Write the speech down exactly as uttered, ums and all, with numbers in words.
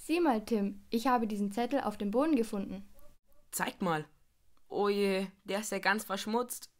Sieh mal, Tim, ich habe diesen Zettel auf dem Boden gefunden. Zeig mal. Oh je, der ist ja ganz verschmutzt.